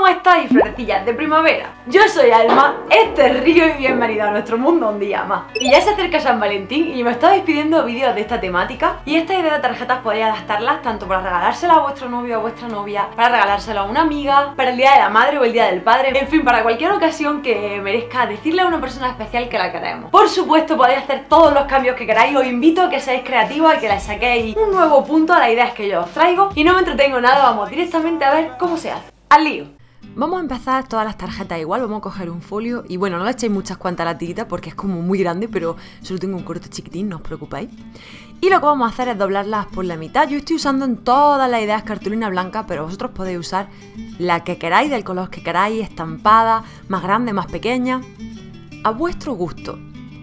¿Cómo estáis, florecillas de primavera? Yo soy Alma, este es Río y bienvenido a nuestro mundo un día más. Y ya se acerca San Valentín y me estáis pidiendo vídeos de esta temática. Y esta idea de tarjetas podéis adaptarlas tanto para regalársela a vuestro novio o a vuestra novia, para regalárselo a una amiga, para el día de la madre o el día del padre, en fin, para cualquier ocasión que merezca decirle a una persona especial que la queremos. Por supuesto, podéis hacer todos los cambios que queráis. Os invito a que seáis creativos y que le saquéis un nuevo punto a las ideas que yo os traigo. Y no me entretengo nada, vamos directamente a ver cómo se hace. ¡Al lío! Vamos a empezar todas las tarjetas igual, vamos a coger un folio y bueno, no le echéis muchas cuantas a la tirita porque es como muy grande, pero solo tengo un corte chiquitín, no os preocupéis. Y lo que vamos a hacer es doblarlas por la mitad. Yo estoy usando en todas las ideas cartulina blanca, pero vosotros podéis usar la que queráis, del color que queráis, estampada, más grande, más pequeña, a vuestro gusto.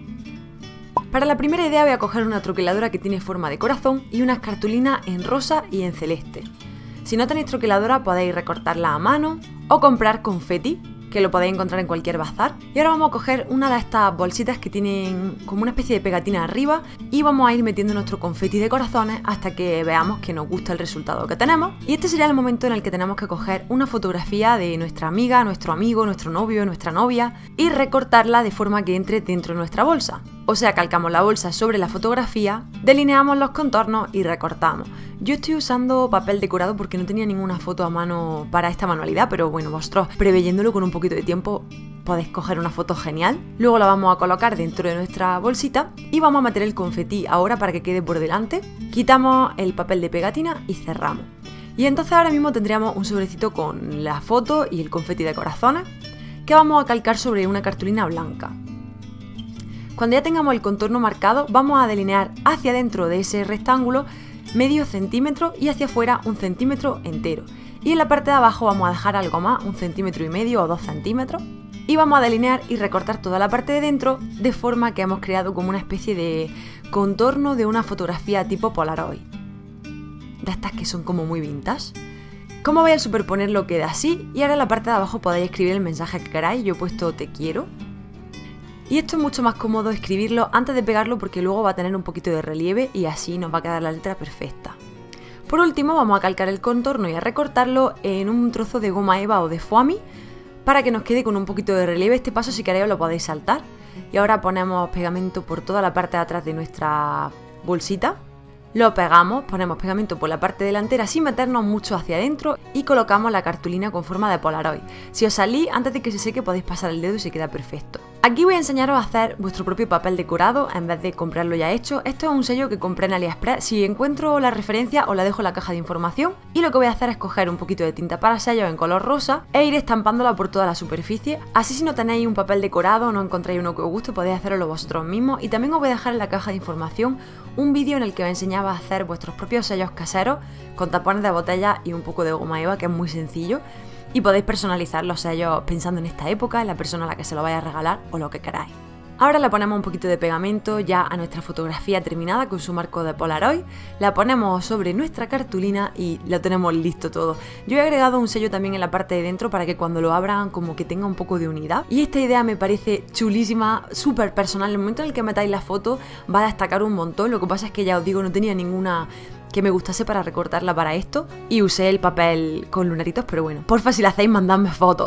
Para la primera idea voy a coger una troqueladora que tiene forma de corazón y unas cartulinas en rosa y en celeste. Si no tenéis troqueladora podéis recortarla a mano o comprar confeti, que lo podéis encontrar en cualquier bazar. Y ahora vamos a coger una de estas bolsitas que tienen como una especie de pegatina arriba y vamos a ir metiendo nuestro confeti de corazones hasta que veamos que nos gusta el resultado que tenemos. Y este sería el momento en el que tenemos que coger una fotografía de nuestra amiga, nuestro amigo, nuestro novio, nuestra novia y recortarla de forma que entre dentro de nuestra bolsa. O sea, calcamos la bolsa sobre la fotografía, delineamos los contornos y recortamos. Yo estoy usando papel decorado porque no tenía ninguna foto a mano para esta manualidad, pero bueno, vosotros preveyéndolo con un poquito de tiempo podéis coger una foto genial. Luego la vamos a colocar dentro de nuestra bolsita y vamos a meter el confetí ahora para que quede por delante. Quitamos el papel de pegatina y cerramos. Y entonces ahora mismo tendríamos un sobrecito con la foto y el confeti de corazones que vamos a calcar sobre una cartulina blanca. Cuando ya tengamos el contorno marcado, vamos a delinear hacia adentro de ese rectángulo medio centímetro y hacia afuera 1 centímetro entero. Y en la parte de abajo vamos a dejar algo más, 1,5 centímetros o 2 centímetros. Y vamos a delinear y recortar toda la parte de dentro de forma que hemos creado como una especie de contorno de una fotografía tipo Polaroid. De estas que son como muy vintage. Como veis, al superponerlo queda así. Y ahora en la parte de abajo podéis escribir el mensaje que queráis. Yo he puesto te quiero. Y esto es mucho más cómodo escribirlo antes de pegarlo porque luego va a tener un poquito de relieve y así nos va a quedar la letra perfecta. Por último vamos a calcar el contorno y a recortarlo en un trozo de goma eva o de foamy para que nos quede con un poquito de relieve. Este paso si queréis lo podéis saltar. Y ahora ponemos pegamento por toda la parte de atrás de nuestra bolsita. Lo pegamos, ponemos pegamento por la parte delantera sin meternos mucho hacia adentro y colocamos la cartulina con forma de Polaroid. Si os salís, antes de que se seque podéis pasar el dedo y se queda perfecto. Aquí voy a enseñaros a hacer vuestro propio papel decorado en vez de comprarlo ya hecho. Esto es un sello que compré en AliExpress. Si encuentro la referencia os la dejo en la caja de información. Y lo que voy a hacer es coger un poquito de tinta para sellos en color rosa e ir estampándola por toda la superficie. Así si no tenéis un papel decorado o no encontráis uno que os guste podéis hacerlo vosotros mismos. Y también os voy a dejar en la caja de información un vídeo en el que os enseñaba a hacer vuestros propios sellos caseros con tapones de botella y un poco de goma eva, que es muy sencillo. Y podéis personalizar los sellos pensando en esta época, en la persona a la que se lo vaya a regalar o lo que queráis. Ahora le ponemos un poquito de pegamento ya a nuestra fotografía terminada con su marco de Polaroid, la ponemos sobre nuestra cartulina y lo tenemos listo todo. Yo he agregado un sello también en la parte de dentro para que cuando lo abran como que tenga un poco de unidad. Y esta idea me parece chulísima, súper personal. En el momento en el que metáis la foto va a destacar un montón. Lo que pasa es que ya os digo, no tenía ninguna que me gustase para recortarla para esto y usé el papel con lunaritos, pero bueno, porfa si la hacéis mandadme fotos.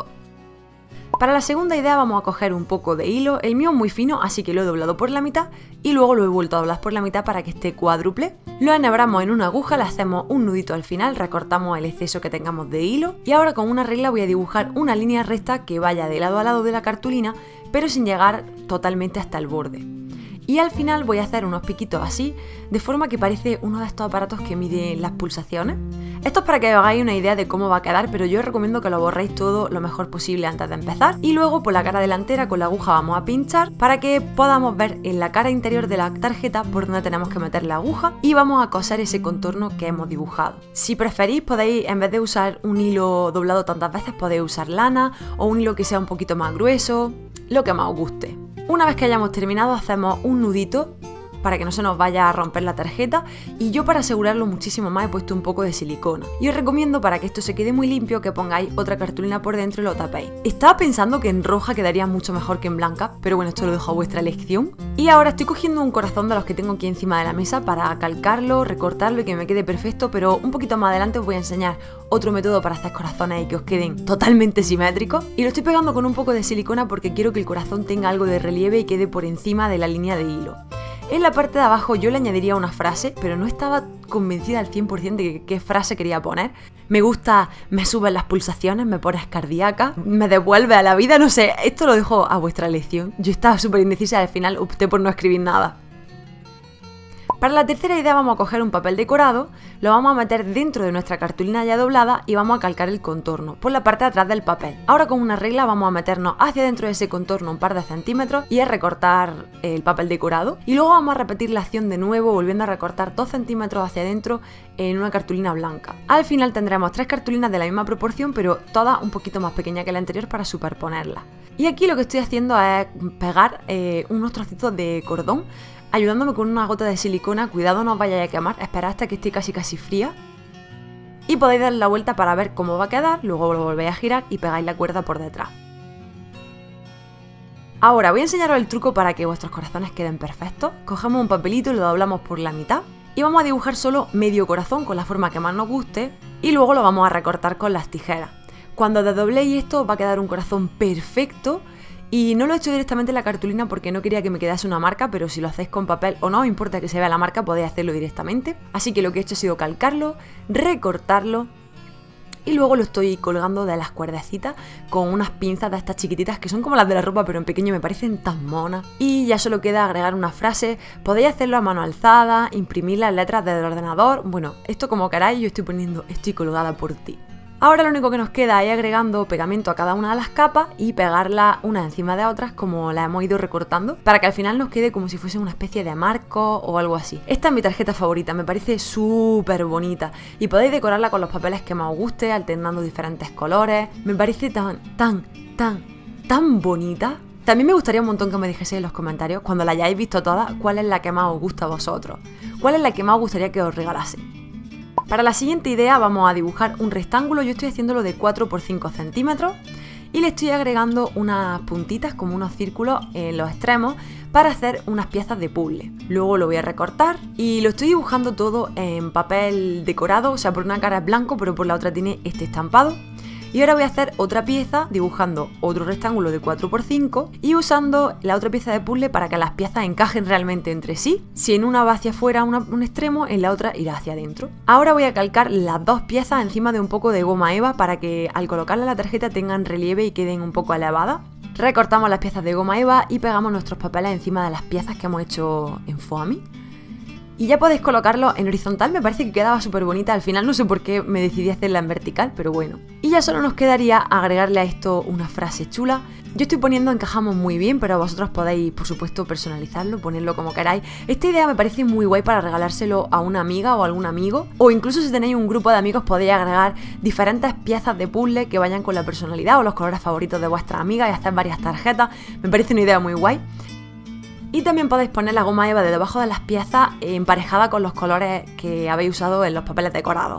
Para la segunda idea vamos a coger un poco de hilo, el mío es muy fino así que lo he doblado por la mitad y luego lo he vuelto a doblar por la mitad para que esté cuádruple. Lo enhebramos en una aguja, le hacemos un nudito al final, recortamos el exceso que tengamos de hilo y ahora con una regla voy a dibujar una línea recta que vaya de lado a lado de la cartulina pero sin llegar totalmente hasta el borde. Y al final voy a hacer unos piquitos así, de forma que parece uno de estos aparatos que miden las pulsaciones. Esto es para que os hagáis una idea de cómo va a quedar, pero yo os recomiendo que lo borréis todo lo mejor posible antes de empezar. Y luego por la cara delantera con la aguja vamos a pinchar para que podamos ver en la cara interior de la tarjeta por donde tenemos que meter la aguja y vamos a coser ese contorno que hemos dibujado. Si preferís podéis, en vez de usar un hilo doblado tantas veces, podéis usar lana o un hilo que sea un poquito más grueso, lo que más os guste. Una vez que hayamos terminado hacemos un nudito para que no se nos vaya a romper la tarjeta, y yo para asegurarlo muchísimo más he puesto un poco de silicona. Y os recomiendo, para que esto se quede muy limpio, que pongáis otra cartulina por dentro y lo tapéis. Estaba pensando que en roja quedaría mucho mejor que en blanca, pero bueno, esto lo dejo a vuestra elección. Y ahora estoy cogiendo un corazón de los que tengo aquí encima de la mesa para calcarlo, recortarlo y que me quede perfecto, pero un poquito más adelante os voy a enseñar otro método para hacer corazones y que os queden totalmente simétricos. Y lo estoy pegando con un poco de silicona porque quiero que el corazón tenga algo de relieve y quede por encima de la línea de hilo. En la parte de abajo yo le añadiría una frase, pero no estaba convencida al 100% de qué frase quería poner. Me gusta, me suben las pulsaciones, me pones cardíaca, me devuelve a la vida, no sé, esto lo dejo a vuestra elección. Yo estaba súper indecisa y al final opté por no escribir nada. Para la tercera idea vamos a coger un papel decorado, lo vamos a meter dentro de nuestra cartulina ya doblada y vamos a calcar el contorno por la parte de atrás del papel. Ahora con una regla vamos a meternos hacia dentro de ese contorno un par de centímetros y a recortar el papel decorado. Y luego vamos a repetir la acción de nuevo, volviendo a recortar 2 centímetros hacia adentro en una cartulina blanca. Al final tendremos 3 cartulinas de la misma proporción, pero todas un poquito más pequeñas que la anterior para superponerlas. Y aquí lo que estoy haciendo es pegar unos trocitos de cordón, ayudándome con una gota de silicona. Cuidado, no os vayáis a quemar, esperad hasta que esté casi fría. Y podéis dar la vuelta para ver cómo va a quedar, luego lo volvéis a girar y pegáis la cuerda por detrás. Ahora voy a enseñaros el truco para que vuestros corazones queden perfectos. Cogemos un papelito y lo doblamos por la mitad y vamos a dibujar solo medio corazón con la forma que más nos guste y luego lo vamos a recortar con las tijeras. Cuando desdobléis esto os va a quedar un corazón perfecto. Y no lo he hecho directamente en la cartulina porque no quería que me quedase una marca, pero si lo hacéis con papel o no importa que se vea la marca, podéis hacerlo directamente. Así que lo que he hecho ha sido calcarlo, recortarlo y luego lo estoy colgando de las cuerdecitas con unas pinzas de estas chiquititas que son como las de la ropa pero en pequeño, me parecen tan monas. Y ya solo queda agregar una frase, podéis hacerlo a mano alzada, imprimir las letras del ordenador, bueno, esto como queráis, yo estoy poniendo estoy colgada por ti. Ahora lo único que nos queda es agregando pegamento a cada una de las capas y pegarlas unas encima de otras como las hemos ido recortando para que al final nos quede como si fuese una especie de marco o algo así. Esta es mi tarjeta favorita, me parece súper bonita y podéis decorarla con los papeles que más os guste, alternando diferentes colores. Me parece tan bonita. También me gustaría un montón que me dijeseis en los comentarios, cuando la hayáis visto todas, cuál es la que más os gusta a vosotros, cuál es la que más os gustaría que os regalase. Para la siguiente idea vamos a dibujar un rectángulo, yo estoy haciéndolo de 4 por 5 centímetros y le estoy agregando unas puntitas como unos círculos en los extremos para hacer unas piezas de puzzle. Luego lo voy a recortar y lo estoy dibujando todo en papel decorado, o sea, por una cara es blanco pero por la otra tiene este estampado. Y ahora voy a hacer otra pieza dibujando otro rectángulo de 4 por 5 y usando la otra pieza de puzzle para que las piezas encajen realmente entre sí. Si en una va hacia afuera un extremo, en la otra irá hacia adentro. Ahora voy a calcar las dos piezas encima de un poco de goma eva para que al colocarla en la tarjeta tengan relieve y queden un poco elevadas. Recortamos las piezas de goma eva y pegamos nuestros papeles encima de las piezas que hemos hecho en foamy. Y ya podéis colocarlo en horizontal, me parece que quedaba súper bonita, al final no sé por qué me decidí a hacerla en vertical, pero bueno. Y ya solo nos quedaría agregarle a esto una frase chula. Yo estoy poniendo encajamos muy bien, pero vosotros podéis, por supuesto, personalizarlo, ponerlo como queráis. Esta idea me parece muy guay para regalárselo a una amiga o a algún amigo, o incluso si tenéis un grupo de amigos podéis agregar diferentes piezas de puzzle que vayan con la personalidad o los colores favoritos de vuestras amigas y hacer varias tarjetas. Me parece una idea muy guay. Y también podéis poner la goma eva de debajo de las piezas emparejada con los colores que habéis usado en los papeles decorados.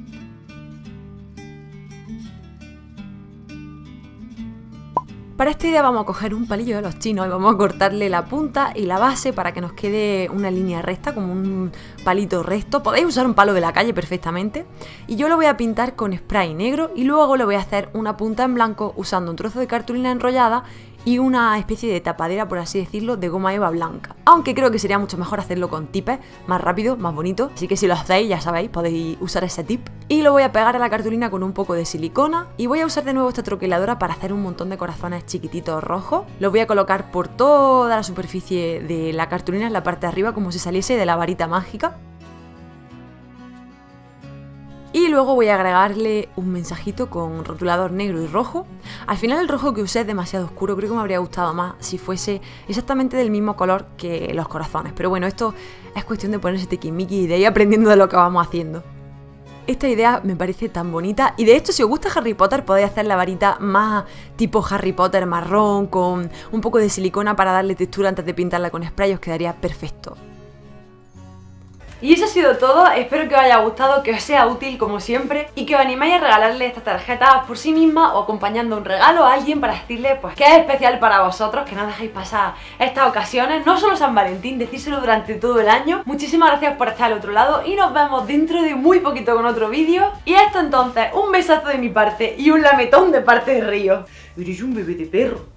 Para esta idea vamos a coger un palillo de los chinos y vamos a cortarle la punta y la base para que nos quede una línea recta, como un palito recto. Podéis usar un palo de la calle perfectamente. Y yo lo voy a pintar con spray negro y luego le voy a hacer una punta en blanco usando un trozo de cartulina enrollada y una especie de tapadera, por así decirlo, de goma eva blanca. Aunque creo que sería mucho mejor hacerlo con tippes, más rápido, más bonito. Así que si lo hacéis, ya sabéis, podéis usar ese tip. Y lo voy a pegar a la cartulina con un poco de silicona. Y voy a usar de nuevo esta troqueladora para hacer un montón de corazones chiquititos rojos. Los voy a colocar por toda la superficie de la cartulina, en la parte de arriba, como si saliese de la varita mágica. Y luego voy a agregarle un mensajito con rotulador negro y rojo. Al final el rojo que usé es demasiado oscuro, creo que me habría gustado más si fuese exactamente del mismo color que los corazones. Pero bueno, esto es cuestión de ponerse tiquismiquis y de ir aprendiendo de lo que vamos haciendo. Esta idea me parece tan bonita y de hecho si os gusta Harry Potter podéis hacer la varita más tipo Harry Potter marrón con un poco de silicona para darle textura antes de pintarla con spray, os quedaría perfecto. Y eso ha sido todo, espero que os haya gustado, que os sea útil como siempre y que os animéis a regalarle esta tarjeta por sí misma o acompañando un regalo a alguien para decirle pues que es especial para vosotros, que no dejéis pasar estas ocasiones, no solo San Valentín, decírselo durante todo el año. Muchísimas gracias por estar al otro lado y nos vemos dentro de muy poquito con otro vídeo. Y hasta entonces, un besazo de mi parte y un lametón de parte de Río. Eres un bebé de perro.